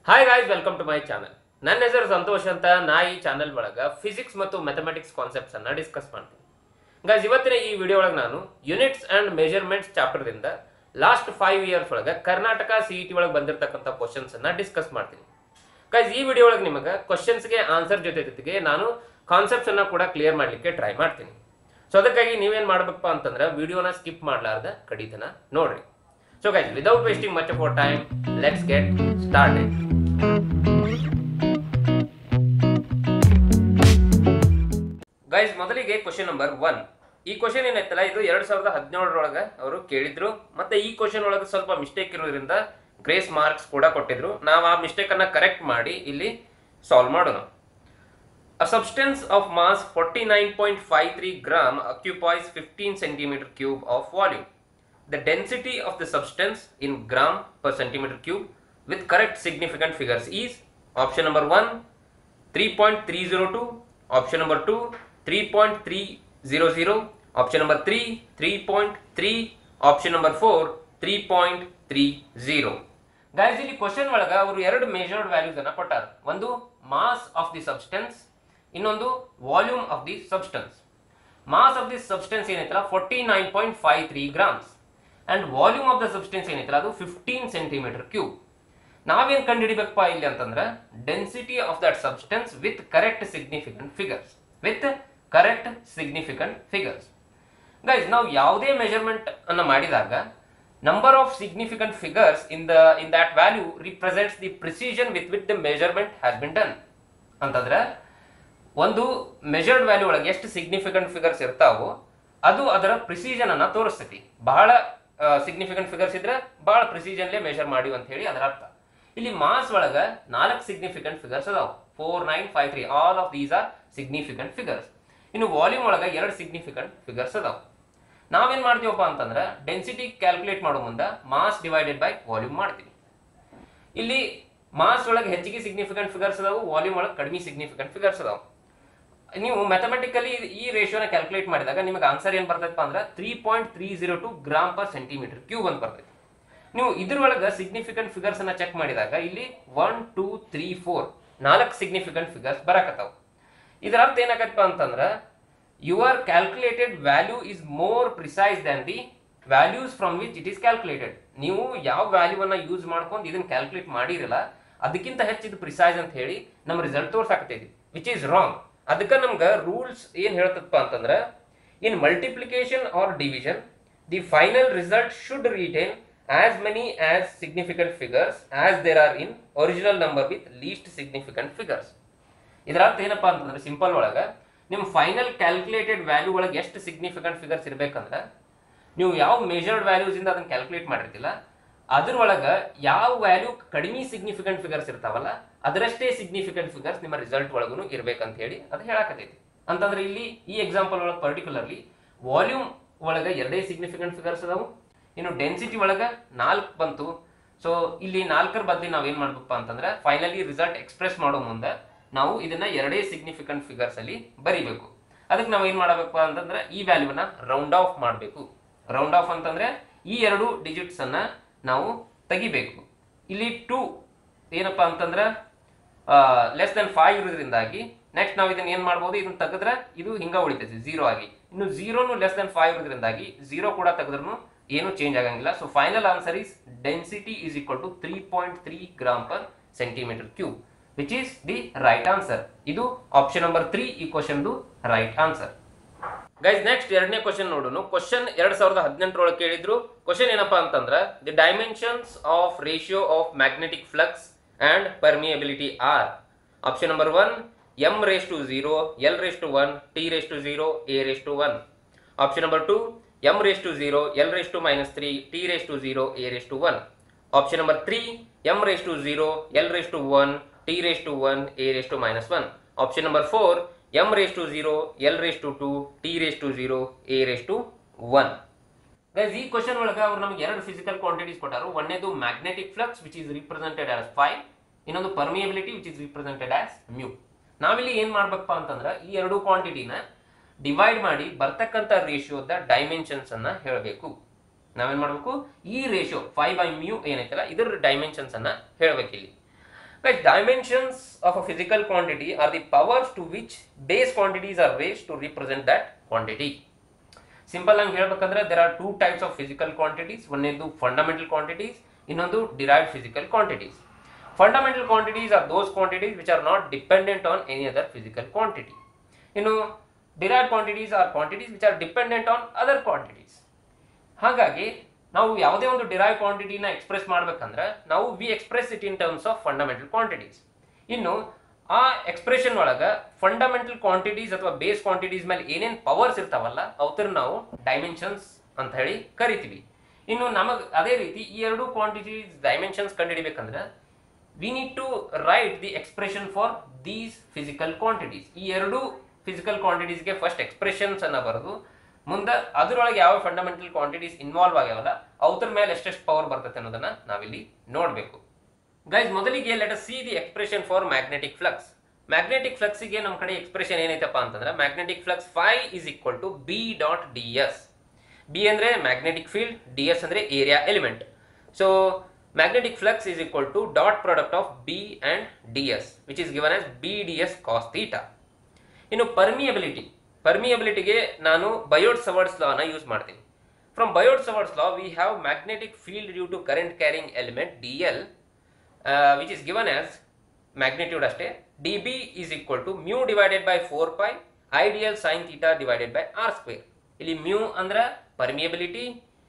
Hi guys, welcome to my channel. ನನ್ನ ಹೆಸರು ಸಂತೋಷ್ ಅಂತ. ನಾ ಈ ಚಾನಲ್ ಒಳಗೆ ಫಿಸಿಕ್ಸ್ ಮತ್ತು ಮ್ಯಾಥಮೆಟಿಕ್ಸ್ ಕಾನ್ಸೆಪ್ಟ್ಸ್ ಅನ್ನ ಡಿಸ್ಕಸ್ ಮಾಡ್ತೀನಿ. ಗಾಯ್ಸ್, ಇವತ್ತಿನ ಈ ವಿಡಿಯೋ ಒಳಗೆ ನಾನು ಯೂನಿಟ್ಸ್ ಅಂಡ್ ಮೆಜರ್ಮೆಂಟ್ಸ್ ಚಾಪ್ಟರ್ದಿಂದ ಲಾಸ್ಟ್ 5 ಇಯರ್ಸ್ ಒಳಗೆ ಕರ್ನಾಟಕ CET ಒಳಗೆ ಬಂದಿರತಕ್ಕಂಥ ಕ್ವಶನ್ಸ್ ಅನ್ನ ಡಿಸ್ಕಸ್ ಮಾಡ್ತೀನಿ. ಗಾಯ್ಸ್, ಈ ವಿಡಿಯೋ ಒಳಗೆ ನಿಮಗೆ ಕ್ವಶನ್ಸ್ಗೆ ಆನ್ಸರ್ ಜೊತೆಗೆ ನಾನು ಕಾನ್ಸೆಪ್ಟ್ಸ್ ಅನ್ನ ಕೂಡ ಕ್ಲಿಯರ್ ಮಾಡಲಿಕ್ಕೆ ಟ್ರೈ ಮಾಡ್ತೀನಿ. ಸೊ ಅದಕ್ಕಾಗಿ ನೀವೇನು ಮಾಡಬೇಕಪ್ಪ ಅಂತಂದ್ರೆ ವಿಡಿಯೋನ ಸ್ಕಿಪ್ ಮಾಡಲಾರ್ದ ಕಡಿತನ ನೋಡ್ರಿ. So guys, without wasting much of our time, let's get started. Guys, ಮೊದಲಿಗೆ ಕ್ವಶನ್ ನಂಬರ್ 1. ಈ ಕ್ವಶನ್ ಏನೈತಲ್ಲ, ಇದು 2017 ಒಳಗೆ ಅವರು ಕೇಳಿದ್ರು. ಮತ್ತೆ ಈ ಕ್ವಶನ್ ಒಳಗೆ ಸ್ವಲ್ಪ ಮಿಸ್ಟೇಕ್ ಇರೋದ್ರಿಂದ ಗ್ರೇಸ್ ಮಾರ್ಕ್ಸ್ ಕೂಡ ಕೊಟ್ಟಿದ್ರು. ನಾವು ಆ ಮಿಸ್ಟೇಕ್ ಅನ್ನ ಕರೆಕ್ಟ್ ಮಾಡಿ ಇಲ್ಲಿ ಸಾಲ್ವ್ ಮಾಡೋಣ. A substance of mass 49.53 gram occupies 15 centimeter cube of volume. The density of the substance in gram per centimeter cube with correct significant figures is option number 1 3.302, option number 2 3.300, option number 3 3.3, option number 4 3.30. guys, ಇಲ್ಲಿ question ಒಳಗೆ ಅವರು ಎರಡು measured values ಅನ್ನು ಕೊಟ್ಟಾರ. ಒಂದು mass of the substance, ಇನ್ನೊಂದು volume of the substance. Mass of the substance ಏನೈತಲ್ಲ 49.53 grams and volume of the substance ಏನೈತಲ್ಲ ಅದು 15 ಸೆಂಟಿಮೀಟರ್ ಕ್ಯೂಬ್. ನಾವೇನ್ ಕಂಡುಹಿಡಿಬೇಕಪ್ಪ ಇಲ್ಲಿ ಅಂತಂದ್ರೆ density of that substance with correct significant figures. Guys, ನಾವು ಯಾವುದೇ ಮೆಜರ್ಮೆಂಟ್ ಅನ್ನ ಮಾಡಿದಾಗ number of significant figures in that value represents the precision with with the measurement has been done. ಅಂತಂದ್ರೆ ಒಂದು ಮೆಜರ್ಡ್ ವ್ಯಾಲ್ಯೂ ಒಳಗೆ ಎಷ್ಟು ಸಿಗ್ನಿಫಿಕೆಂಟ್ ಫಿಗರ್ಸ್ ಇರ್ತಾವೋ ಅದು ಅದರ ಪ್ರಿಸಿಷನ್ ಅನ್ನ ತೋರಿಸ್ತೈತಿ. ಬಹಳ ಸಿಗ್ನಿಫಿಕೆಂಟ್ ಫಿಗರ್ಸ್ ಇದ್ರೆ ಬಹಳ ಪ್ರಿಸಿಷನ್ಲೇ ಮೆಜರ್ ಮಾಡಿ ಅಂತ ಹೇಳಿ ಅದರ ಅರ್ಥ. ಇಲ್ಲಿ ಮಾಸ್ ಒಳಗ 4 ಸಿಗ್ನಿಫಿಕೆಂಟ್ ಫಿಗರ್ಸ್ ಅದಾವ, 4953. All of these are significant figures. ಇನ್ನು ವಾಲ್ಯೂಮ್ ಒಳಗ 2 ಸಿಗ್ನಿಫಿಕೆಂಟ್ ಫಿಗರ್ಸ್ ಅದಾವ. ನಾವೇನ್ ಮಾಡ್ತೀವಪ್ಪ ಅಂತಂದ್ರೆ ಡೆನ್ಸಿಟಿ ಕ್ಯಾಲ್ಕುಲೇಟ್ ಮಾಡೋ ಮುಂದೆ ಮಾಸ್ ಡಿವೈಡೆಡ್ ಬೈ ವಾಲ್ಯೂಮ್ ಮಾಡ್ತೀವಿ. ಇಲ್ಲಿ ಮಾಸ್ ಒಳಗೆ ಹೆಚ್ಚಿಗೆ ಸಿಗ್ನಿಫಿಕೆಂಟ್ ಫಿಗರ್ಸ್ ಅದಾವು, ವಾಲ್ಯೂಮ್ ಒಳಗೆ ಕಡಿಮೆ ಸಿಗ್ನಿಫಿಕೆಂಟ್ ಫಿಗರ್ಸ್ ಅದಾವ. ನೀವು ಮ್ಯಾಥಮೆಟಿಕಲಿ ಈ ರೇಷಿಯೋನ ಕ್ಯಾಲ್ಕುಲೇಟ್ ಮಾಡಿದಾಗ ನಿಮಗೆ ಆನ್ಸರ್ ಏನು ಬರ್ತೈತಪ್ಪ ಅಂದ್ರೆ 3.302 ಗ್ರಾಮ್ ಪರ್ ಸೆಂಟಿಮೀಟರ್ ಕ್ಯೂಬ್ ಅಂತ ಬರ್ತೈತಿ. ನೀವು ಇದ್ರೊಳಗೆ ಸಿಗ್ನಿಫಿಕೆಂಟ್ ಫಿಗರ್ಸ್ ಅನ್ನ ಚೆಕ್ ಮಾಡಿದಾಗ ಇಲ್ಲಿ 1 2 3 4 ಸಿಗ್ನಿಫಿಕೆಂಟ್ ಫಿಗರ್ಸ್ ಬರಕತ್ತಾವ. ಇದರ ಅರ್ಥ ಏನಾಗತ್ತಪ್ಪ ಅಂತಂದ್ರೆ your calculated value is more precise than the values from which it is calculated. ನೀವು ಯಾವ ವ್ಯಾಲ್ಯೂವನ್ನ ಯೂಸ್ ಮಾಡ್ಕೊಂಡು ಇದನ್ನ ಕ್ಯಾಲ್ಕುಲೇಟ್ ಮಾಡಿರಲ್ಲ ಅದಕ್ಕಿಂತ ಹೆಚ್ಚಿದು ಪ್ರಿಸೈಸ್ ಅಂತ ಹೇಳಿ ನಮ್ಮ ರಿಸಲ್ಟ್ ತೋರ್ಸಾಕತ್ತೈತಿ, ವಿಚ್ ಈಸ್ ರಾಂಗ್. ಅದಕ್ಕೆ ನಮ್ಗೆ ರೂಲ್ಸ್ ಏನ್ ಹೇಳ್ತಪ್ಪ ಅಂತಂದ್ರೆ in multiplication or division the final result should retain as many as significant figures as there are in original number with least significant figures. ಇದರ ಅರ್ಥ ಏನಪ್ಪಾ ಅಂತಂದ್ರೆ ಸಿಂಪಲ್ ಒಳಗ ನಿಮ್ಮ ಫೈನಲ್ ಕ್ಯಾಲ್ಕುಲೇಟೆಡ್ ವ್ಯಾಲ್ಯೂ ಒಳಗೆ ಎಷ್ಟು ಸಿಗ್ನಿಫಿಕೆಂಟ್ ಫಿಗರ್ಸ್ ಇರ್ಬೇಕಂದ್ರೆ ನೀವು ಯಾವ ಮೆಜರ್ಡ್ ವ್ಯಾಲ್ಯೂಸ್ ಇಂದ ಅದನ್ನ ಕ್ಯಾಲ್ಕುಲೇಟ್ ಮಾಡಿರ್ತಿಲ್ಲ ಅದ್ರೊಳಗ ಯಾವ ವ್ಯಾಲ್ಯೂ ಕಡಿಮೆ ಸಿಗ್ನಿಫಿಕೆಂಟ್ ಫಿಗರ್ಸ್ ಇರ್ತಾವಲ್ಲ ಅದರಷ್ಟೇ ಸಿಗ್ನಿಫಿಕೆಂಟ್ ಫಿಗರ್ಸ್ ನಿಮ್ಮ ರಿಸಲ್ಟ್ ಒಳಗೂ ಇರ್ಬೇಕಂತ ಹೇಳಿ ಅದು ಹೇಳಕತೈತಿ. ಅಂತಂದ್ರೆ ಇಲ್ಲಿ ಈ ಎಕ್ಸಾಂಪಲ್ ಒಳಗೆ ಪರ್ಟಿಕ್ಯುಲರ್ಲಿ ವಾಲ್ಯೂಮ್ ಒಳಗೆ 2 ಸಿಗ್ನಿಫಿಕೆಂಟ್ ಫಿಗರ್ಸ್ ಅದಾವು, ಇನ್ನು ಡೆನ್ಸಿಟಿ ಒಳಗೆ 4 ಬಂತು. ಸೊ ಇಲ್ಲಿ 4ರ ಬದಲಿ ನಾವು ಏನ್ ಮಾಡ್ಬೇಕಪ್ಪ ಅಂತಂದ್ರೆ ಫೈನಲಿ ರಿಸಲ್ಟ್ ಎಕ್ಸ್ಪ್ರೆಸ್ ಮಾಡೋ ಮುಂದೆ ನಾವು ಇದನ್ನ 2 ಸಿಗ್ನಿಫಿಕೆಂಟ್ ಫಿಗರ್ಸ್ ಅಲ್ಲಿ ಬರಿಬೇಕು. ಅದಕ್ಕೆ ನಾವು ಏನ್ ಮಾಡಬೇಕಪ್ಪ ಅಂತಂದ್ರೆ ಈ ವ್ಯಾಲ್ಯೂನ ರೌಂಡ್ ಆಫ್ ಮಾಡಬೇಕು. ರೌಂಡ್ ಆಫ್ ಅಂತಂದ್ರೆ ಈ 2 ಡಿಜಿಟ್ಸ್ ಅನ್ನ ನಾವು ತೆಗಿಬೇಕು. ಇಲ್ಲಿ 2 ಏನಪ್ಪಾ ಅಂತಂದ್ರೆ ಲೆಸ್ ದನ್ 5 ಇರೋದ್ರಿಂದಾಗಿ ನೆಕ್ಸ್ಟ್ ನಾವು ಇದನ್ನ ಏನ್ ಮಾಡ್ಬೋದು, ಇದನ್ನ ತೆಗೆದ್ರೆ ಇದು ಹಿಂಗ ಉಳಿತೈತಿ 0 ಆಗಿ. ಇನ್ನು 0 ಲೆಸ್ ದನ್ 5 ಇರೋದ್ರಿಂದಾಗಿ 0 ಕೂಡ ತೆಗೆದ್ರೂ ಏನು ಚೇಂಜ್ ಆಗಂಗಿಲ್ಲ. So final answer is density is equal to 3.3 gram per centimetre cube, which is the right answer. ಇದು ಆಪ್ಷನ್ ನಂಬರ್ 3 ಈ question right answer. Guys, next ಎರಡನೇ ಕ್ವಶನ್ ನೋಡೋಣ. ಕ್ವಶನ್ 2018 ಒಳಗೆ ಕೇಳಿದ್ರು. ಕ್ವಶನ್ ಏನಪ್ಪಾ ಅಂತಂದ್ರೆ the dimensions of ratio of magnetic flux and permeability are. Option number 1 m⁻0, l⁻1, t⁻0, a⁻1. Option number 2 m⁻0, l⁻−3, t⁻0, a⁻1. Option number 3 m⁻0, l⁻1, t⁻1, a⁻−1. Option number 4 m⁻0, l⁻2, t⁻0, a⁻1. Guys, ಈ question ಒಳಗೆ ಅವರು ನಮಗೆ 2 physical quantities ಕೊಟ್ಟಾರು. ಒಂದೇದು magnetic flux which is represented as φ, ಇನ್ನೊಂದು permeability which is represented as μ. ನಾವಿಲ್ಲಿ ಏನ್ ಮಾಡ್ಬೇಕಪ್ಪ ಅಂತಂದ್ರೆ ಈ 2 ಕ್ವಾಂಟಿಟಿನ ಡಿವೈಡ್ ಮಾಡಿ ಬರ್ತಕ್ಕಂಥ ರೇಷಿಯೋದ ಡೈಮೆನ್ಷನ್ಸ್ ಅನ್ನ ಹೇಳಬೇಕು. ನಾವೇನ್ ಮಾಡಬೇಕು, ಈ ರೇಷಿಯೋ φ/μ ಏನೈತಲ್ಲ ಇದರ ಡೈಮೆನ್ಷನ್ಸ್ ಅನ್ನ ಹೇಳಬೇಕು. ಇಲ್ಲಿ Guys, dimensions of a physical quantity are the powers to which base quantities are raised to represent that quantity. Simple ಆಗಿ ಹೇಳಬೇಕಂದ್ರೆ there are two types of physical quantities. ಒಂದೇದು fundamental quantities, ಇನ್ನೊಂದು derived physical quantities. Fundamental quantities are those quantities which are not dependent on any other physical quantity. Derived quantities are quantities which are dependent on other quantities. ಹಾಗಾಗಿ ನಾವು ಯಾವುದೇ ಒಂದು derive ಕ್ವಾಂಟಿಟಿನ express ಮಾಡಬೇಕಂದ್ರೆ ನಾವು we express it in terms of fundamental quantities. ಇನ್ನು ಆ expression ಒಳಗೆ fundamental quantities ಅಥವಾ ಬೇಸ್ ಕ್ವಾಂಟಿಟೀಸ್ ಮೇಲೆ ಏನೇನು ಪವರ್ಸ್ ಇರ್ತಾವಲ್ಲ ಅವತ್ರ ನಾವು ಡೈಮೆನ್ಷನ್ಸ್ ಅಂತ ಹೇಳಿ ಕರಿತೀವಿ. ಇನ್ನು ನಮಗೆ ಅದೇ ರೀತಿ ಈ ಎರಡು ಕ್ವಾಂಟಿಟೀಸ್ ಡೈಮೆನ್ಷನ್ಸ್ ಕಂಡುಹಿಡಿಬೇಕಂದ್ರೆ we need to write the expression for these physical quantities. ಈ ಎರಡು ಫಿಸಿಕಲ್ ಕ್ವಾಂಟಿಟೀಸ್ಗೆ ಫಸ್ಟ್ ಎಕ್ಸ್ಪ್ರೆಷನ್ಸ್ ಅನ್ನ ಬರೆದು ಮುಂದೆ ಅದರೊಳಗೆ ಯಾವ ಫಂಡಮೆಂಟಲ್ ಕ್ವಾಂಟಿಟೀಸ್ ಇನ್ವಾಲ್ವ್ ಆಗ್ಯಾವಲ್ಲ ಅವ್ರ ಮೇಲೆ ಎಷ್ಟೆಷ್ಟು ಪವರ್ ಬರ್ತದೆ ಅನ್ನೋದನ್ನ ನಾವಿಲ್ಲಿ ನೋಡಬೇಕು. ಗೈಸ್, ಮೊದಲಿಗೆ let us see the expression for magnetic flux. Magnetic ಫ್ಲಕ್ಸ್ಗೆ ನಮ್ಮ ಕಡೆ ಎಕ್ಸ್ಪ್ರೆಷನ್ ಏನೈತಪ್ಪ ಅಂತಂದ್ರೆ magnetic flux phi is equal to B dot D S. B ಅಂದ್ರೆ ಮ್ಯಾಗ್ನೆಟಿಕ್ ಫೀಲ್ಡ್, ಡಿ ಎಸ್ ಅಂದ್ರೆ area element. So magnetic flux is equal to dot product of B and D S which is given as B D S cos theta. ಇನ್ನು ಪರ್ಮಿಯಬಿಲಿಟಿಗೆ ನಾನು Biot Savart's ಲಾನ use ಮಾಡ್ತೀನಿ. From Biot Savart's law we have magnetic field due to current carrying element D L which is given as magnitude ಅಷ್ಟೇ D B is equal to mu divided by 4 I D L sine theta divided by R square. ಇಲ್ಲಿ mu ಅಂದ್ರೆ permeability,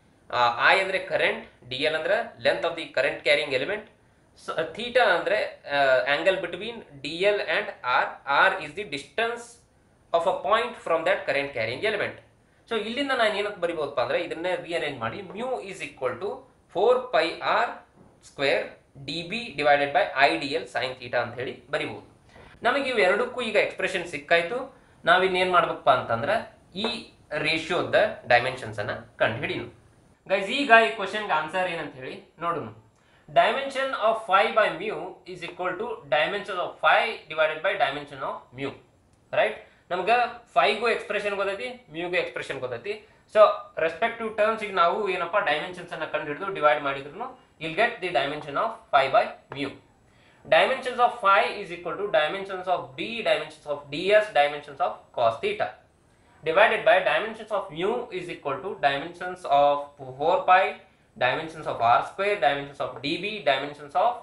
I ಅಂದ್ರೆ current, D L ಅಂದ್ರೆ length of the current carrying element, theta ಅಂದ್ರೆ angle between D L and R, R is the distance of a point from that current carrying element. So ಇಲ್ಲಿಂದ ನಾನು ಏನಂತ ಬರಿಬಹುದಪ್ಪ ಅಂದ್ರೆ ಇದನ್ನೇ rearrange ಮಾಡಿ mu is equal to 4 R square D B divided by I D L sine theta ಅಂತ ಹೇಳಿ ಬರಿಬಹುದು. ನಮಗೆ ಇವು ಎರಡಕ್ಕೂ ಈಗ ಎಕ್ಸ್ಪ್ರೆಷನ್ ಸಿಕ್ಕಾಯ್ತು. ನಾವಿನ್ನೇನು ಮಾಡ್ಬೇಕಪ್ಪ ಅಂತಂದ್ರೆ ಈ ರೇಷಿಯೋದ ಡೈಮೆನ್ಷನ್ಸ್ ಅನ್ನ ಕಂಡು ಹಿಡಿನು. ಗೈಸ್, ಈಗ ಈ ಕ್ವಶನ್ಗೆ ಆನ್ಸರ್ ಏನಂತ ಹೇಳಿ ನೋಡೋಣ. Dimension of phi by mu is equal to dimension of phi divided by dimension of mu. Right, ನಮ್ಗೆ ಫೈಗೂ ಎಕ್ಸ್ಪ್ರೆಷನ್ ಗೊತ್ತೈತಿ, ಮ್ಯೂಗೂ ಎಕ್ಸ್ಪ್ರೆಷನ್ ಗೊತ್ತೈತಿ. ಸೊ ರೆಸ್ಪೆಕ್ಟಿವ್ ಟರ್ಮ್ಸ್ ಈಗ ನಾವು ಏನಪ್ಪ ಡೈಮೆನ್ಷನ್ಸ್ ಅನ್ನ ಕಂಡು ಹಿಡಿದು ಡಿವೈಡ್ ಮಾಡಿದ್ರು you'll get the dimension of phi by mu. Dimensions of phi is equal to dimensions of b, dimensions of ds, dimensions of cos theta divided by dimensions of mu is equal to dimensions of 4 pi, dimensions of r square, dimensions of db, dimensions of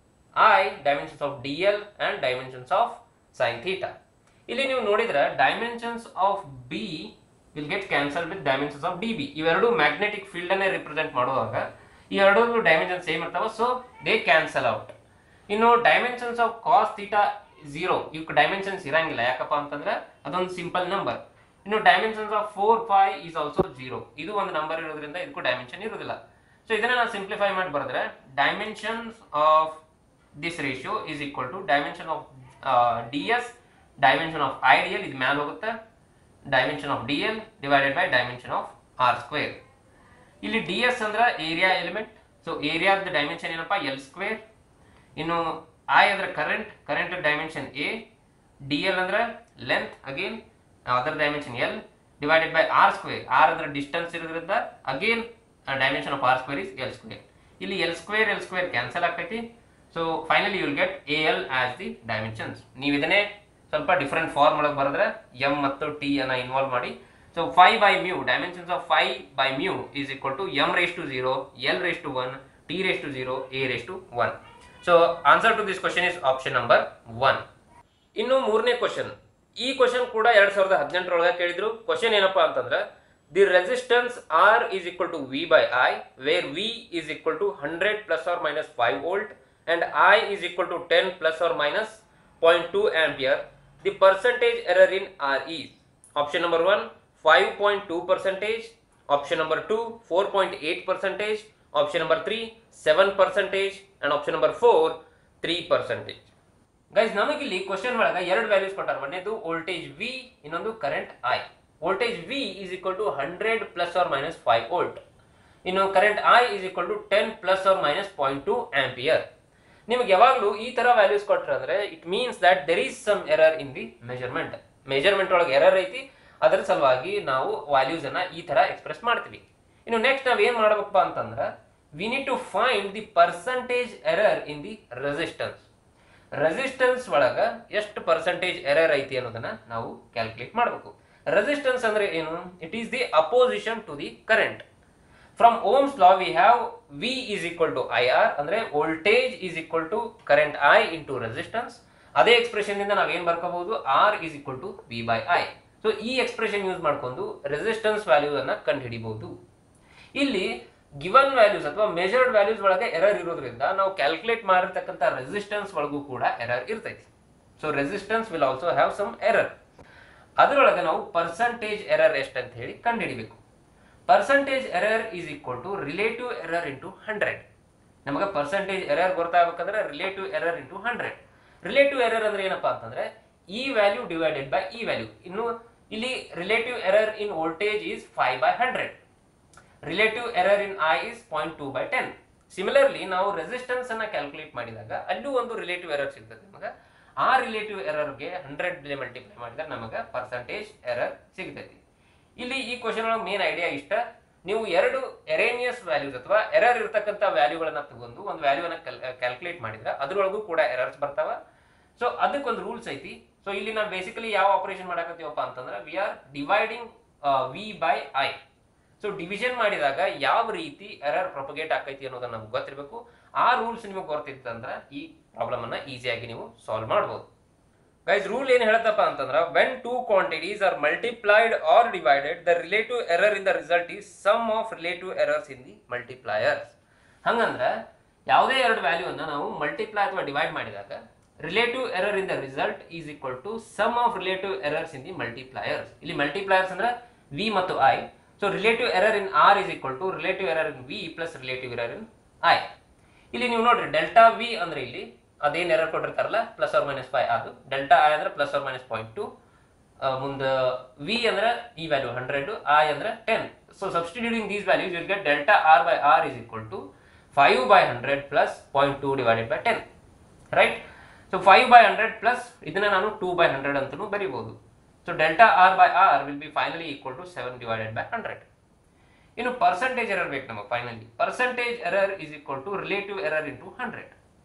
I, dimensions of dl and dimensions of sin theta. ಇಲ್ಲಿ ನೀವು ನೋಡಿದ್ರೆ dimensions of b will get cancelled with dimensions of db. ಇವೆರಡು magnetic field ಅನ್ನು represent ಮಾಡುವಾಗ ಈ ಎರಡು dimension same ಇರ್ತಾವ, so they cancel out. ಇನ್ನು ಡೈಮೆನ್ಷನ್ಸ್ ಆಫ್ ಕಾಸ್ ಥೀಟಾ 0, ಇವಕ್ಕೆ ಡೈಮೆನ್ಷನ್ಸ್ ಇರಂಗಿಲ್ಲ. ಯಾಕಪ್ಪ ಅಂತಂದ್ರೆ ಅದೊಂದು ಸಿಂಪಲ್ ನಂಬರ್. ಇನ್ನು dimensions of 4 pi is also 0, ಇದು ಒಂದು ನಂಬರ್ ಇರೋದ್ರಿಂದ ಇದಕ್ಕೂ ಡೈಮೆನ್ಷನ್ ಇರೋದಿಲ್ಲ. ಸೊ ಇದನ್ನ ನಾನು ಸಿಂಪ್ಲಿಫೈ ಮಾಡಿ ಬರೆದ್ರೆ dimensions of this ratio is equal to dimension of D S, dimension of I D L, ಇದು ಮ್ಯಾಲ್ ಹೋಗುತ್ತೆ, dimension of D L divided by dimension of R square. ಇಲ್ಲಿ ಡಿ ಎಸ್ ಅಂದ್ರೆ ಏರಿಯಾ ಎಲಿಮೆಂಟ್, ಸೊ ಏರಿಯಾದ dimension ಏನಪ್ಪ L square. ಇನ್ನು I ಅಂದ್ರೆ current dimension A, D L ಅಂದ್ರೆ ಲೆಂತ್, ಅಗೇನ್ ಅದರ dimension L divided by R square. R ಅಂದ್ರೆ distance ಇರೋದ್ರಿಂದ again dimension of R square is L square. ಇಲ್ಲಿ ಎಲ್ ಸ್ಕ್ವೇರ್ ಕ್ಯಾನ್ಸಲ್ ಆಗ್ತೈತಿ. So finally you will get A L as the dimensions. ನೀವು ಇದನ್ನೇ ಸ್ವಲ್ಪ different form ಒಳಗೆ ಬರೆದ್ರೆ M ಮತ್ತು ಟಿ ಅನ್ನ ಇನ್ವಾಲ್ವ್ ಮಾಡಿ. So phi by mu, dimensions of phi by mu is equal to m raised to 0, l raised to 1, t raised to 0, a raised to 1. So answer to this question is option number 1. ಇನ್ನು ಮೂರನೇ question. ಈ question ಕೂಡ 2018 ರೊಳಗೆ ಕೇಳಿದ್ರು. Question ಏನಪ್ಪಾ ಅಂತಂದ್ರೆ the resistance R is equal to V by I, where V is equal to 100 plus or minus 5 volt and I is equal to 10 plus or minus 0.2 ampere. The percentage error in R is option number 1 5.2%, option number 2 4.8%, option number 3 7% and option number 4 3%. Guys, ನಮಗಿಲ್ಲಿ question ಒಳಗೆ ಎರಡು values ಕೊಟ್ಟಾರ. ಒಂದೇದು voltage V, ಇನ್ನೊಂದು current I. Voltage V is equal to 100 plus or minus 5 volt. ಇನ್ನು current I is equal to 10 plus or minus 0.2 ampere. ನಿಮಗೆ ಯಾವಾಗಲೂ ಈ ತರ ವ್ಯಾಲ್ಯೂಸ್ ಕೊಟ್ಟರೆ ಅಂದ್ರೆ it means that there is some error in the measurement ಒಳಗೆ error ಐತಿ. ಅದರ ಸಲುವಾಗಿ ನಾವು ವ್ಯಾಲ್ಯೂಸ್ ಅನ್ನ ಈ ತರ ಎಕ್ಸ್ಪ್ರೆಸ್ ಮಾಡ್ತೀವಿ. ಇನ್ನು ನೆಕ್ಸ್ಟ್ ನಾವ್ ಏನ್ ಮಾಡಬೇಕಪ್ಪ ಅಂತಂದ್ರೆ we need to find the percentage error in the resistance. Resistance ಒಳಗ ಎಷ್ಟು ಪರ್ಸೆಂಟೇಜ್ ಎರರ್ ಐತಿ ಅನ್ನೋದನ್ನ ನಾವು ಕ್ಯಾಲ್ಕುಲೇಟ್ ಮಾಡಬೇಕು. ರೆಸಿಸ್ಟೆನ್ಸ್ ಅಂದ್ರೆ ಏನು? It is the opposition to the current. From Ohm's law we have V is equal to I R, ಅಂದ್ರೆ voltage is equal to current I into resistance. ಅದೇ ಎಕ್ಸ್ಪ್ರೆಷನ್ ಇಂದ ನಾವು ಏನ್ ಬರ್ಕೋಬಹುದು? R is equal to V by I. So ಈ expression use ಮಾಡ್ಕೊಂಡು resistance value ಅನ್ನ ಕಂಡು ಹಿಡಿಬಹುದು. ಇಲ್ಲಿ ಗಿವನ್ ವ್ಯಾಲ್ಯೂಸ್ ಅಥವಾ ಮೆಜರ್ಡ್ ವ್ಯಾಲ್ಯೂಸ್ ಒಳಗೆ ಎರರ್ ಇರೋದ್ರಿಂದ ನಾವು ಕ್ಯಾಲ್ಕುಲೇಟ್ ಮಾಡಿರ್ತಕ್ಕಂಥ ರೆಸಿಸ್ಟೆನ್ಸ್ ಒಳಗೂ ಕೂಡ ಎರರ್ ಇರ್ತೈತಿ. So resistance will also have some error. ಅದರೊಳಗೆ ನಾವು ಪರ್ಸೆಂಟೇಜ್ ಎರರ್ ಎಷ್ಟು ಅಂತ ಹೇಳಿ ಕಂಡು ಹಿಡಿಬೇಕು. Percentage error is equal to relative error into 100. ನಮಗೆ ಪರ್ಸೆಂಟೇಜ್ ಎರರ್ ಗೊತ್ತಾಗಬೇಕಂದ್ರೆ relative error into 100. Relative error ಅಂದ್ರೆ ಏನಪ್ಪಾ ಅಂತಂದ್ರೆ ಈ ವ್ಯಾಲ್ಯೂ ಡಿವೈಡೆಡ್ ಬೈ ಈ ವ್ಯಾಲ್ಯೂ. ಇನ್ನು ಇಲ್ಲಿ relative error in voltage is 5/100. Relative error in I is 0.2/10. Similarly ನಾವು ರೆಸಿಸ್ಟೆನ್ಸ್ ಅನ್ನ ಕ್ಯಾಲ್ಕುಲೇಟ್ ಮಾಡಿದಾಗ ಅಲ್ಲೂ ಒಂದು ರಿಲೇಟಿವ್ ಎರರ್ ಸಿಗ್ತದೆ ನಮಗೆ. ಆ ರಿಲೇಟಿವ್ ಎರರ್ಗೆ 100 ಮಲ್ಟಿಪ್ಲೈ ಮಾಡಿದ್ರೆ ನಮಗೆ ಪರ್ಸೆಂಟೇಜ್ ಎರರ್ ಸಿಗ್ತೈತಿ. ಇಲ್ಲಿ ಈ ಕ್ವಶನ್ ಒಳಗೆ ಮೇನ್ ಐಡಿಯಾ ಇಷ್ಟ, ನೀವು ಎರಡು ಎರೇನಿಯಸ್ ವ್ಯಾಲ್ಯೂಸ್ ಅಥವಾ ಎರರ್ ಇರತಕ್ಕಂಥ ವ್ಯಾಲ್ಯೂಗಳನ್ನ ತಗೊಂಡು ಒಂದು ವ್ಯಾಲ್ಯೂನ ಕ್ಯಾಲ್ಕುಲೇಟ್ ಮಾಡಿದ್ರೆ ಅದ್ರೊಳಗೂ ಕೂಡ ಎರರ್ಸ್ ಬರ್ತಾವ. ಸೊ ಅದಕ್ಕೊಂದು ರೂಲ್ಸ್ ಐತಿ. ಸೊ ಇಲ್ಲಿ ನಾವು ಬೇಸಿಕಲಿ ಯಾವ ಆಪರೇಷನ್ ಮಾಡಕತ್ತೀವಪ್ಪ ಅಂತಂದ್ರೆ we are dividing V by I. So division ಮಾಡಿದಾಗ ಯಾವ ರೀತಿ ಎರರ್ ಪ್ರೊಪಗೇಟ್ ಆಕೈತಿ ಅನ್ನೋದನ್ನ ನಮ್ಗೆ ಗೊತ್ತಿರಬೇಕು. ಆ ರೂಲ್ಸ್ ನಿಮಗೆ ಗೊತ್ತಿತ್ತಂದ್ರೆ ಈ ಪ್ರಾಬ್ಲಮ್ ಅನ್ನ ಈಸಿಯಾಗಿ ನೀವು ಸಾಲ್ವ್ ಮಾಡಬಹುದು. ಗೈಸ್, ರೂಲ್ ಏನ್ ಹೇಳತ್ತಪ್ಪ ಅಂತಂದ್ರೆ when two quantities are multiplied or divided the relative error in the result is sum of relative errors in the multipliers. ಹಂಗಂದ್ರೆ ಯಾವುದೇ ಎರಡು ವ್ಯಾಲ್ಯೂ ಅನ್ನ ನಾವು ಮಲ್ಟಿಪ್ಲೈ ಅಥವಾ ಡಿವೈಡ್ ಮಾಡಿದಾಗ relative error in the result is equal to sum of relative errors in the multipliers. ಇಲ್ಲಿ multipliers ಅಂದ್ರೆ V ಮತ್ತು I. So relative error in R is equal to relative error in V plus relative error in I. ಇಲ್ಲಿ ನೀವು ನೋಡ್ರಿ delta V ಅಂದ್ರೆ ಇಲ್ಲಿ ಅದೇನ್ error ಕೊಟ್ಟಿರ್ತಾರಲ್ಲ ಪ್ಲಸ್ ಆರ್ ಮೈನಸ್ 5 ಅದು. ಡೆಲ್ಟಾ ಐ ಅಂದ್ರೆ ಪ್ಲಸ್ ಆರ್ ಮೈನಸ್ 0.2. ಮುಂದೆ ವಿ ಅಂದ್ರೆ ಈ ವ್ಯಾಲ್ಯೂ 100, ಐ ಅಂದ್ರೆ 10. So substituting these values you will get delta R by R is equal to 5/100 plus 0.2 divided by 10. Right? So 5/100 plus ಇದನ್ನ ನಾನು 2/100 ಅಂತಲೂ ಬರೀಬಹುದು. So delta R by R will be finally equal to 7 divided by 100. ಇನ್ನು percentage error ಬೇಕು ನಮಗೆ finally. Percentage error is equal to relative error into 100.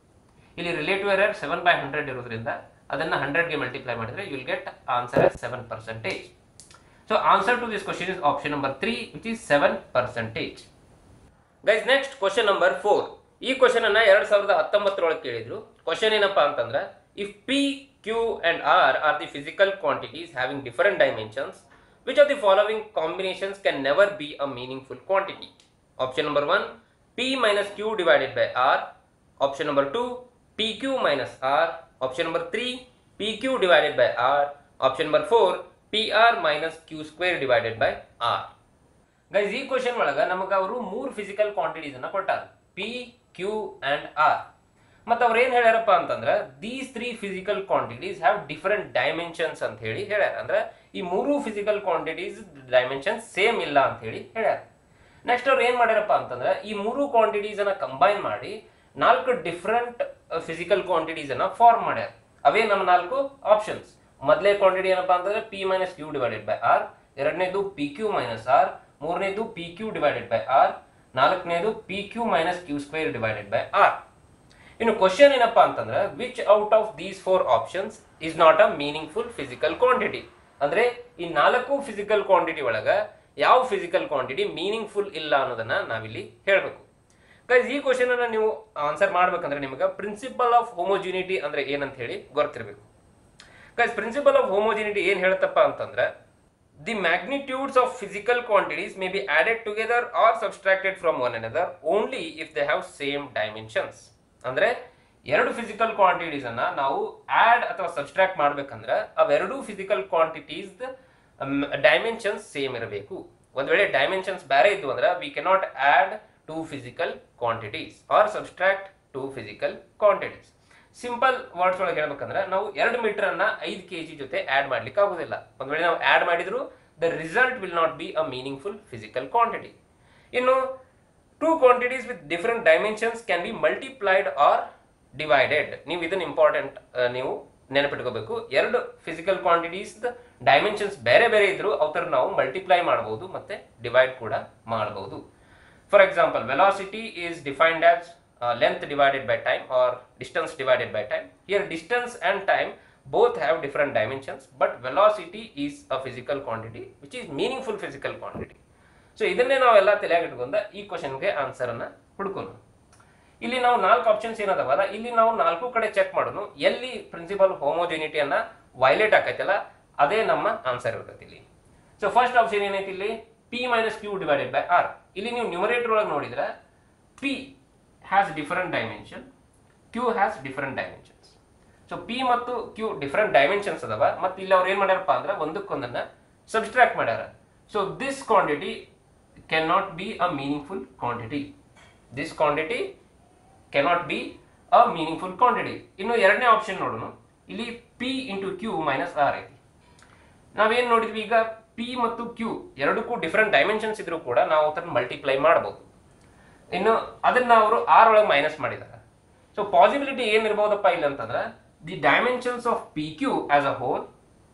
ಇಲ್ಲಿ relative error 7/100 ಇರೋದ್ರಿಂದ ಅದನ್ನ 100ಗೆ ಮಲ್ಟಿಪ್ಲೈ ಮಾಡಿದ್ರೆ you will get answer as 7%. So answer to this question is option number 3 which is 7%. Guys, next question number 4. ಈ question ಅನ್ನ 2019 ಒಳಗೆ ಕೇಳಿದ್ರು. Question ಏನಪ್ಪಾ ಅಂತಂದ್ರೆ if P, Q and R are the physical quantities having different dimensions, which of the following combinations can never be a meaningful quantity? Option number 1 P minus Q divided by R. Option number 2 PQ minus R. Option number 3 PQ divided by R. Option number 4 PR minus Q square divided by R. Guys, ಈ question ಒಳಗ ನಮಗೆ ಅವರು ಮೂರು physical quantities ಅನ್ನ ಕೊಟ್ಟಾರ, P, Q and R. ಮತ್ತೆ ಅವ್ರು ಏನ್ ಹೇಳ್ಯಾರಪ್ಪ ಅಂತಂದ್ರೆ these 3 physical quantities have different dimensions ಅಂತ ಹೇಳಿ ಹೇಳ್ಯಾರ. ಅಂದ್ರೆ ಈ ಮೂರು ಫಿಸಿಕಲ್ ಕ್ವಾಂಟಿಟೀಸ್ ಡೈಮೆನ್ಷನ್ಸ್ ಸೇಮ್ ಇಲ್ಲ ಅಂತ ಹೇಳಿ ಹೇಳ್ಯಾರ. ನೆಕ್ಸ್ಟ್ ಅವ್ರು ಏನ್ ಮಾಡ್ಯಾರಪ್ಪ ಅಂತಂದ್ರೆ ಈ ಮೂರು ಕ್ವಾಂಟಿಟೀಸ್ ಅನ್ನ ಕಂಬೈನ್ ಮಾಡಿ 4 ಡಿಫರೆಂಟ್ ಫಿಸಿಕಲ್ ಕ್ವಾಂಟಿಟೀಸ್ ಅನ್ನ ಫಾರ್ಮ್ ಮಾಡ್ಯಾರ. ಅವೇ ನಮ್ಮ 4 ಆಪ್ಷನ್ಸ್. ಮೊದಲೇ ಕ್ವಾಂಟಿಟಿ ಏನಪ್ಪಾ ಅಂತಂದ್ರೆ P minus Q divided by R. ಎರಡನೇದು PQ minus R. ಮೂರನೇದು PQ divided by R. ನಾಲ್ಕನೇದು PQ minus Q square divided by R. ಇನ್ನು ಕ್ವಶನ್ ಏನಪ್ಪಾ ಅಂತಂದ್ರೆ which out of these 4 options is not a meaningful physical quantity. ಅಂದ್ರೆ ಈ 4 physical quantity ಒಳಗ ಯಾವ ಫಿಸಿಕಲ್ ಕ್ವಾಂಟಿಟಿ ಮೀನಿಂಗ್ಫುಲ್ ಇಲ್ಲ ಅನ್ನೋದನ್ನ ನಾವಿಲ್ಲಿ ಹೇಳ್ಬೇಕು. ಗೈಸ್, ಈ ಕ್ವಶನ್ ಅನ್ನ ನೀವು ಆನ್ಸರ್ ಮಾಡ್ಬೇಕಂದ್ರೆ ನಿಮಗೆ ಪ್ರಿನ್ಸಿಪಲ್ ಆಫ್ ಹೋಮೋಜಿನಿಟಿ ಅಂದ್ರೆ ಏನಂತ ಹೇಳಿ ಗೊತ್ತಿರಬೇಕು. ಗೈಸ್, ಪ್ರಿನ್ಸಿಪಲ್ ಆಫ್ ಹೋಮೋಜಿನಿಟಿ ಏನ್ ಹೇಳುತ್ತಪ್ಪ ಅಂತಂದ್ರೆ the magnitudes of physical quantities may be added together or subtracted from one another only if they have same dimensions. ಅಂದ್ರೆ ಎರಡು ಫಿಸಿಕಲ್ ಕ್ವಾಂಟಿಟೀಸ್ ಅನ್ನ ನಾವು ಆಡ್ ಅಥವಾ ಸಬ್ಸ್ಟ್ರಾಕ್ಟ್ ಮಾಡ್ಬೇಕಂದ್ರೆ ಅವೆರಡು ಫಿಸಿಕಲ್ ಕ್ವಾಂಟಿಟೀಸ್ ಡೈಮೆನ್ಷನ್ಸ್ ಸೇಮ್ ಇರಬೇಕು. ಒಂದ್ ವೇಳೆ ಡೈಮೆನ್ಷನ್ಸ್ ಬೇರೆ ಇದ್ವು ಅಂದ್ರೆ we cannot add 2 physical quantities or subtract 2 physical quantities. Simple words ಒಳಗೆ ಹೇಳ್ಬೇಕಂದ್ರೆ ನಾವು 2 ಮೀಟರ್ ಅನ್ನ 5 kg ಜೊತೆ ಆಡ್ ಮಾಡ್ಲಿಕ್ಕೆ ಆಗುದಿಲ್ಲ. ಒಂದ್ ವೇಳೆ ನಾವು ಆಡ್ ಮಾಡಿದ್ರು the result will not be a meaningful physical quantity. ಇನ್ನು 2 quantities with different dimensions can be multiplied or divided. ನೀವು ಇದನ್ನ ಇಂಪಾರ್ಟೆಂಟ್ ನೀವು ನೆನಪಿಟ್ಕೋಬೇಕು. ಎರಡು ಫಿಸಿಕಲ್ ಕ್ವಾಂಟಿಟೀಸ್ ಡೈಮೆನ್ಷನ್ಸ್ ಬೇರೆ ಬೇರೆ ಇದ್ರು ಅವತರ ನಾವು ಮಲ್ಟಿಪ್ಲೈ ಮಾಡಬಹುದು ಮತ್ತೆ ಡಿವೈಡ್ ಕೂಡ ಮಾಡಬಹುದು. For example velocity is defined as length divided by time or distance divided by time. Here distance and time both have different dimensions, but velocity is a physical quantity which is meaningful physical quantity. So ಇದನ್ನೇ ನಾವೆಲ್ಲ ತಲೆಯಾಗಿ ಇಟ್ಕೊಂಡ ಈ ಕ್ವೆಶ್ಚನ್ಗೆ answer ಅನ್ನ ಹುಡುಕೋಣ. ಇಲ್ಲಿ ನಾವು 4 options ಏನದವಲ್ಲ, ಇಲ್ಲಿ ನಾವು 4 ಕಡೆ ಚೆಕ್ ಮಾಡೋಣ ಎಲ್ಲಿ ಪ್ರಿನ್ಸಿಪಲ್ ಹೋಮೋಜಿನಿಟಿಯನ್ನ ವೈಲೇಟ್ ಆಕೈತಲ್ಲ ಅದೇ ನಮ್ಮ ಆನ್ಸರ್ ಇರ್ತೈತಿ ಇಲ್ಲಿ. ಸೊ ಫಸ್ಟ್ ಆಪ್ಷನ್ ಏನೈತಿ ಇಲ್ಲಿ p minus q divided by r. ಇಲ್ಲಿ ನೀವು ನ್ಯೂಮರೇಟರ್ ಒಳಗೆ ನೋಡಿದ್ರೆ p has different dimension, q has different dimensions. So p ಮತ್ತು q different dimensions ಅದವ, ಮತ್ತು ಇಲ್ಲಿ ಅವ್ರು ಏನು ಮಾಡ್ಯಾರಪ್ಪ ಅಂದ್ರೆ ಒಂದಕ್ಕೊಂದನ್ನ ಸಬ್ಸ್ಟ್ರಾಕ್ಟ್ ಮಾಡ್ಯಾರ. So this quantity cannot be a meaningful quantity. This quantity cannot be a meaningful quantity. ಇನ್ನು ಎರಡನೇ ಆಪ್ಷನ್ ನೋಡೋಣ. ಇಲ್ಲಿ p into q minus r ಐತಿ. ನಾವೇನು ನೋಡಿದ್ವಿ ಈಗ p ಮತ್ತು q ಎರಡಕ್ಕೂ ಡಿಫರೆಂಟ್ ಡೈಮೆನ್ಷನ್ಸ್ ಇದ್ರೂ ಕೂಡ ನಾವು ಅದನ್ನ ಮಲ್ಟಿಪ್ಲೈ ಮಾಡಬಹುದು. ಇನ್ನು ಅದನ್ನ ಅವರು r ಒಳಗೆ ಮೈನಸ್ ಮಾಡಿದ್ದಾರೆ. ಸೊ ಪಾಸಿಬಿಲಿಟಿ ಏನಿರಬಹುದಪ್ಪ ಇಲ್ಲ ಅಂತಂದ್ರೆ the dimensions of pq as a whole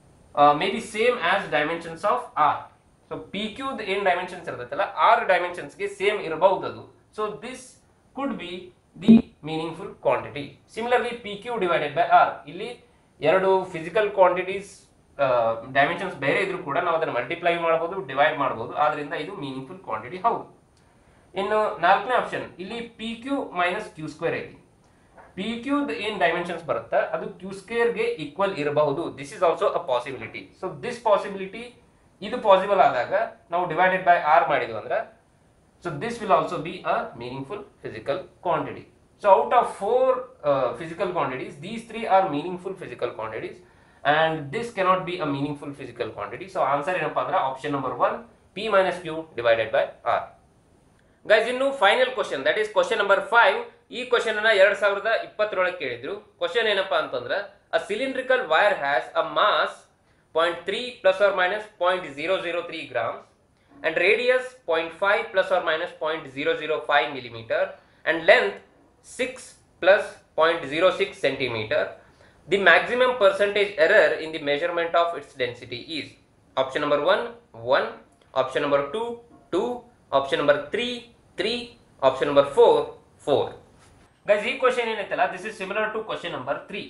may be same as dimensions of r. So pq ಏನ್ ಡೈಮೆನ್ಷನ್ಸ್ ಇರ್ತೈತಲ್ಲ r ಡೈಮೆನ್ಷನ್ಸ್ಗೆ ಸೇಮ್ ಇರಬಹುದು ಅದು. So this could be the meaningful quantity. Similarly pq divided by r, ಇಲ್ಲಿ ಎರಡು physical quantities dimensions ಬೇರೆ ಇದ್ರೂ ಕೂಡ ನಾವು ಅದನ್ನು ಮಲ್ಟಿಪ್ಲೈ ಮಾಡಬಹುದು, ಡಿವೈಡ್ ಮಾಡಬಹುದು, ಆದ್ರಿಂದ ಇದು ಮೀನಿಂಗ್ಫುಲ್ ಕ್ವಾಂಟಿಟಿ ಹೌದು. ಇನ್ನು ನಾಲ್ಕನೇ ಆಪ್ಷನ್ ಇಲ್ಲಿ pq ಮೈನಸ್ q ಸ್ಕ್ವೇರ್ ಐತಿ. pq ಏನ್ ಡೈಮೆನ್ಷನ್ಸ್ ಬರುತ್ತೆ ಅದು q ಸ್ಕ್ವೇರ್ ಗೆ ಈಕ್ವಲ್ ಇರಬಹುದು. This is also a possibility. So this possibility ಇದು ಪಾಸಿಬಲ್ ಆದಾಗ ನಾವು ಡಿವೈಡೆಡ್ ಬೈ r ಮಾಡಿದ್ವಿ ಅಂದ್ರೆ so this will also be a meaningful physical quantity. So out of 4 physical quantities, these 3 are meaningful physical quantities and this cannot be a meaningful physical quantity. So answer ಏನಪ್ಪಾ ಅಂದ್ರೆ option number 1 p minus q divided by r. Guys, ಇನ್ನು final question, that is question number 5. ಈ question ಅನ್ನ 2020 ಕೇಳಿದ್ರು. Question ಏನಪ್ಪಾ ಅಂತಂದ್ರೆ a cylindrical wire has a mass 0.3 plus or minus 0.003 grams and radius 0.5 plus or minus 0.005 millimeter and length 6 plus 0.06 centimeter. The maximum percentage error in the measurement of its density is option number 1 option number 2 option number 3 option number 4. Guys, ಈ question ಏನೈತಲ್ಲ this is similar to question number 3.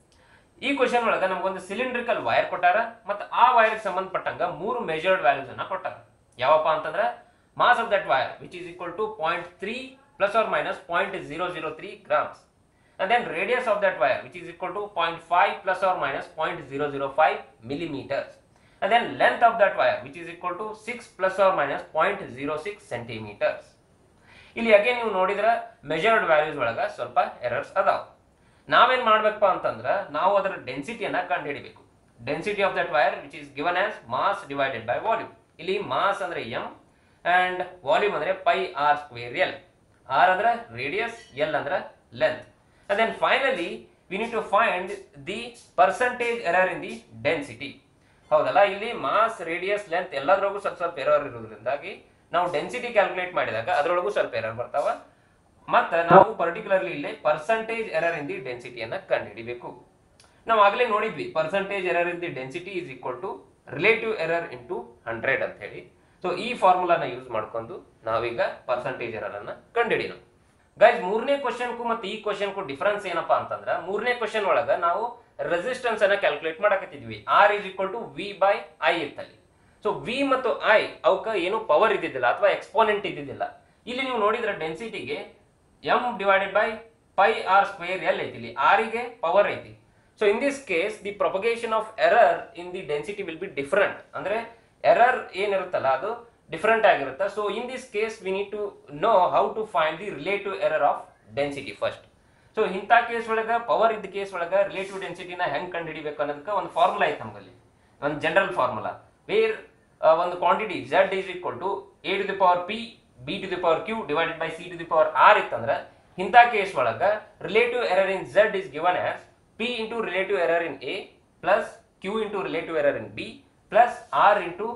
ಈ question ಒಳಗ ನಮಗೊಂದು cylindrical wire ಕೊಟ್ಟಾರ ಮತ್ತು ಆ ವೈರ್ಗೆ ಸಂಬಂಧಪಟ್ಟಂಗ 3 measured values ಅನ್ನ ಕೊಟ್ಟಾರ. ಯಾವಪ್ಪ ಅಂತಂದ್ರೆ mass of that wire which is equal to 0.3 plus or minus 0.003 grams and then radius of that wire which is equal to 0.5 plus or minus 0.005 millimeters and then length of that wire which is equal to 6 plus or minus 0.06 centimeters. ಇಲ್ಲಿ again ನೀವು ನೋಡಿದ್ರೆ measured values ಒಳಗ ಸ್ವಲ್ಪ errors ಅದಾವ. ನಾವೇನ್ ಮಾಡ್ಬೇಕಪ್ಪ ಅಂತಂದ್ರೆ ನಾವು ಅದರ ಡೆನ್ಸಿಟಿಯನ್ನ ಕಂಡುಹಿಡಿಬೇಕು. Density of that wire which is given as mass divided by volume. ಇಲ್ಲಿ ಮಾಸ್ ಅಂದ್ರೆ m and ವಾಲ್ಯೂಮ್ ಅಂದ್ರೆ pi r square l. r ಅಂದ್ರೆ ರೇಡಿಯಸ್, l ಅಂದ್ರೆ length. And then finally we need to find the percentage error in the density. ಹೌದಲ್ಲ, ಇಲ್ಲಿ mass, radius, length ಎಲ್ಲದರೊಳಗೂ ಸ್ವಲ್ಪ error ಇರೋದ್ರಿಂದಾಗಿ ನಾವು density calculate ಮಾಡಿದಾಗ ಅದರೊಳಗೂ ಸ್ವಲ್ಪ ಎರರ್ ಬರ್ತಾವ. ಮತ್ತೆ ನಾವು ಪರ್ಟಿಕ್ಯುಲರ್ಲಿ ಇಲ್ಲಿ ಪರ್ಸೆಂಟೇಜ್ ಎರರ್ ಇನ್ ದಿ ಡೆನ್ಸಿಟಿಯನ್ನ ಕಂಡುಹಿಡಿಬೇಕು. ನಾವು ಆಗಲೇ ನೋಡಿದ್ವಿ percentage error in the density is equal to relative error into 100 ಅಂತ ಹೇಳಿ. ಸೊ ಈ ಫಾರ್ಮುಲಾನ ಯೂಸ್ ಮಾಡ್ಕೊಂಡು ನಾವೀಗ ಪರ್ಸೆಂಟೇಜ್ ಎರರ್ ಅನ್ನ ಕಂಡುಹಿಡಿಯೋಣ. ಗೈಸ್, ಮೂರನೇ ಕ್ವಶನ್ಗೂ ಮತ್ತೆ ಈ ಕ್ವಶನ್ಗೂ ಡಿಫರೆನ್ಸ್ ಏನಪ್ಪಾ ಅಂತಂದ್ರೆ ಮೂರನೇ ಕ್ವಶನ್ ಒಳಗ ನಾವು ರೆಸಿಸ್ಟೆನ್ಸ್ ಅನ್ನ ಕ್ಯಾಲ್ಕುಲೇಟ್ ಮಾಡಕತ್ತಿದ್ವಿ. r is equal to v by i ಇತ್ತಲ್ಲಿ. ಸೊ v ಮತ್ತು i ಅವಕ್ಕ ಏನು ಪವರ್ ಇದ್ದಿದ್ದಿಲ್ಲ ಅಥವಾ ಎಕ್ಸ್ಪೋನೆಂಟ್ ಇದ್ದಿದ್ದಿಲ್ಲ. ಇಲ್ಲಿ ನೀವು ನೋಡಿದ್ರೆ ಡೆನ್ಸಿಟಿಗೆ m divided by pi r square l ಐತಿ, r ಗೆ ಪವರ್ ಐತಿ. So in this case the propagation of error in the density will be different. ಅಂದ್ರೆ ಎರರ್ ಏನಿರುತ್ತಲ್ಲ ಅದು ಡಿಫರೆಂಟ್ ಆಗಿರುತ್ತೆ. So in this case we need to know how to find the relative error of density first. So ಇಂಥ case ಒಳಗ power ಇದ್ದ case ಒಳಗ relative ಡೆನ್ಸಿಟಿನ ಹೆಂಗ್ ಕಂಡು ಹಿಡಿಬೇಕು ಅನ್ನೋದಕ್ಕೆ ಒಂದು ಫಾರ್ಮುಲಾ ಐತೆ ನಮ್ಮಲ್ಲಿ, ಒಂದು ಜನರಲ್ ಫಾರ್ಮುಲಾ. ವೇರ್ ಒಂದು quantity z is equal to a to the power p b to the power q divided by c to the power r ಇತ್ತಂದ್ರೆ ಇಂಥ ಕೇಸ್ ಒಳಗ relative error in z is given as p into relative error in a plus q into relative error in b plus r into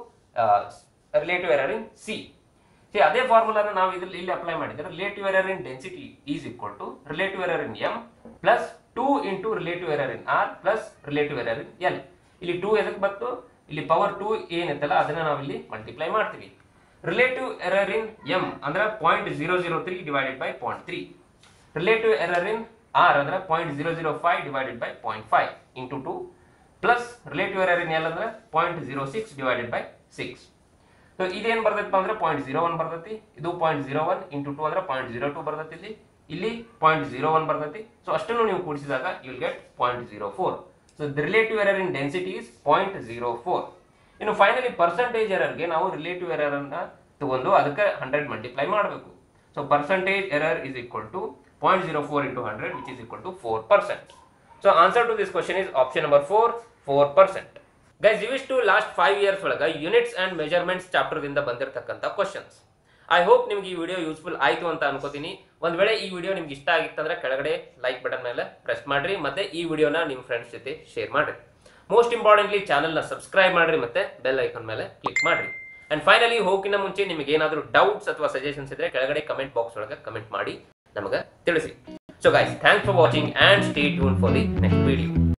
relative error in c. See, ಅದೇ ಫಾರ್ಮುಲಾನ ನಾವು ಇಲ್ಲಿ apply ಮಾಡಿದ್ರೆ relative error in density is equal to relative error in m plus 2 into relative error in r plus relative error in l. ಇಲ್ಲಿ 2 ಎದಕ್ಕೆ ಬಂತು, ಇಲ್ಲಿ power 2 ಏನಿತ್ತಲ್ಲ ಅದನ್ನ ನಾವು ಇಲ್ಲಿ ಮಲ್ಟಿಪ್ಲೈ ಮಾಡ್ತೀವಿ. ರಿಲೇಟಿವ್ ಎರರ್ ಇನ್ m ಅಂದ್ರೆ 0.003 divided by 0.3. Relative error in R ಅಂದ್ರೆ 0.005 divided by 0.5 into 2 plus relative error in L ಅಂದ್ರೆ 0.06 ಡಿವೈಡೆಡ್ ಬೈ 6. ಸೊ ಇದೇನು ಬರ್ತೈತಪ್ಪ ಅಂದ್ರೆ 0.01 ಬರ್ತೈತಿ, ಇದು 0.01 ಇಂಟು 2 ಅಂದ್ರೆ 0.02 ಬರ್ತೈತಿ, ಇಲ್ಲಿ 0.01 ಬರ್ತೈತಿ. ಸೊ ಅಷ್ಟನ್ನು ನೀವು ಕೂಡಿಸಿದಾಗ you will get 0.04. So the relative error in density is 0.04. ಇನ್ನು ಫೈನಲಿ ಪರ್ಸೆಂಟೇಜ್ ಎರರ್ಗೆ ನಾವು ರಿಲೇಟಿವ್ ಎರರ್ ಅನ್ನ ತಗೊಂಡು ಅದಕ್ಕೆ 100 ಮಲ್ಟಿಪ್ಲೈ ಮಾಡಬೇಕು. So percentage error is equal to 0.04 into 100 which is equal to 4%. So answer to this question is option number 4, 4%. Guys, ಇವಿಷ್ಟು last 5 years ಒಳಗ units and measurements chapter ದಿಂದ ಬಂದಿರತಕ್ಕಂತ questions. I hope ನಿಮಗೆ ಈ ವಿಡಿಯೋ ಯೂಸ್ಫುಲ್ ಆಯ್ತು ಅಂತ ಅನ್ಕೋತೀನಿ. ಒಂದ್ ವೇಳೆ ಈ ವಿಡಿಯೋ ನಿಮ್ಗೆ ಇಷ್ಟ ಆಗಿತ್ತಂದ್ರೆ ಕೆಳಗಡೆ ಲೈಕ್ ಬಟನ್ ಮೇಲೆ ಪ್ರೆಸ್ ಮಾಡ್ರಿ, ಮತ್ತೆ ಈ ವಿಡಿಯೋನ ನಿಮ್ಮ ಫ್ರೆಂಡ್ಸ್ ಜೊತೆ ಶೇರ್ ಮಾಡ್ರಿ. ಮೋಸ್ಟ್ ಇಂಪಾರ್ಟೆಂಟ್ಲಿ ಚಾನೆಲ್ ನ ಸಬ್ಸ್ಕ್ರೈಬ್ ಮಾಡ್ರಿ, ಮತ್ತೆ ಬೆಲ್ ಐಕಾನ್ ಮೇಲೆ ಕ್ಲಿಕ್ ಮಾಡ್ರಿ. ಅಂಡ್ ಫೈನಲಿ ಹೋಗಿನ ಮುಂಚೆ ನಿಮಗೆ ಏನಾದರೂ ಡೌಟ್ಸ್ ಅಥವಾ ಸಜೆಷನ್ಸ್ ಇದ್ರೆ ಕೆಳಗಡೆ ಕಮೆಂಟ್ ಬಾಕ್ಸ್ ಒಳಗೆ ಕಮೆಂಟ್ ಮಾಡಿ ನಮಗೆ ತಿಳಿಸಿ. So guys, thanks for watching and stay tuned for the next video.